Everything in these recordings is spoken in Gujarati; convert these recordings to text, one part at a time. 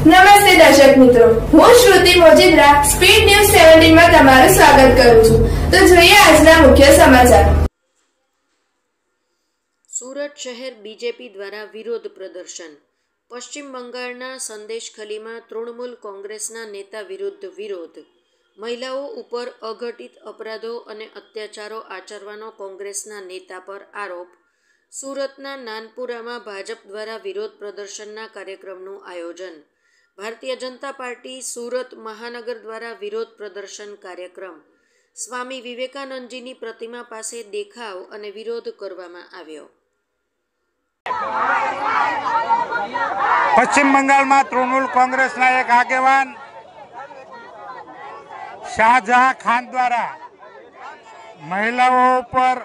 નમસ્તે દર્શક મિત્રો, હું શ્રુતિ મોજીદ્રા સ્પીડ ન્યૂઝ 17 માં તમારું સ્વાગત કરું છું। તો જોઈએ આજના મુખ્ય સમાચાર। સુરત શહેર બીજેપી દ્વારા વિરોધ પ્રદર્શન। પશ્ચિમ બંગાળના સંદેશખલીમાં તૃણમૂલ કોંગ્રેસના નેતા વિરુદ્ધ વિરોધ। મહિલાઓ ઉપર અઘટિત અપરાધો અને અત્યાચારો આચરવાનો કોંગ્રેસના નેતા પર આરોપ। સુરતના નાનપુરામાં ભાજપ દ્વારા વિરોધ પ્રદર્શનના કાર્યક્રમનું આયોજન। ભારતીય જનતા પાર્ટી સુરત મહાનગર દ્વારા વિરોધ પ્રદર્શન કાર્યક્રમ। સ્વામી વિવેકાનંદજીની પ્રતિમા પાસે દેખાવ અને વિરોધ કરવામાં આવ્યો। પશ્ચિમ બંગાળમાં તૃણમૂલ કોંગ્રેસના એક આગેવાન શાહજહાં ખાન દ્વારા મહિલાઓ ઉપર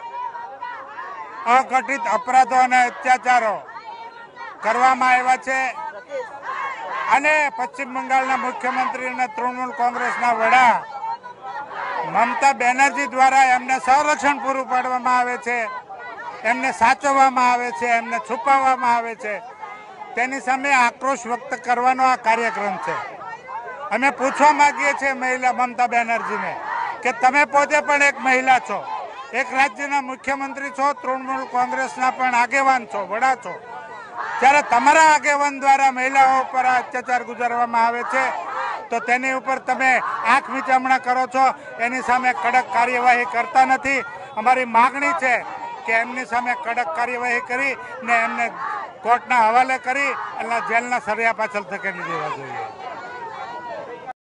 અઘટિત અપરાધો અને અત્યાચારો કરવામાં આવ્યા છે અને પશ્ચિમ બંગાળના મુખ્યમંત્રી અને તૃણમૂલ કોંગ્રેસના વડા મમતા બેનર્જી દ્વારા એમને સંરક્ષણ પૂરું પાડવામાં આવે છે, એમને સાચવવામાં આવે છે, એમને છુપાવવામાં આવે છે। તેની સામે આક્રોશ વ્યક્ત કરવાનો આ કાર્યક્રમ છે। અમે પૂછવા માંગીએ છીએ મહિલા મમતા બેનર્જીને કે તમે પોતે પણ એક મહિલા છો, એક રાજ્યના મુખ્યમંત્રી છો, તૃણમૂલ કોંગ્રેસના પણ આગેવાન છો, વડા છો, ત્યારે તમારા આગેવાન દ્વારા મહિલાઓ પર અત્યાચાર ગુજારવામાં આવે છે તો તેની ઉપર તમે આંખ મીચામણા કરો છો, એની સામે કડક કાર્યવાહી કરતા નથી। અમારી માગણી છે કે એમની સામે કડક કાર્યવાહી કરી ને એમને કોર્ટના હવાલે કરી અને જેલના સળિયા પાછળ ધકેલી દેવા જોઈએ।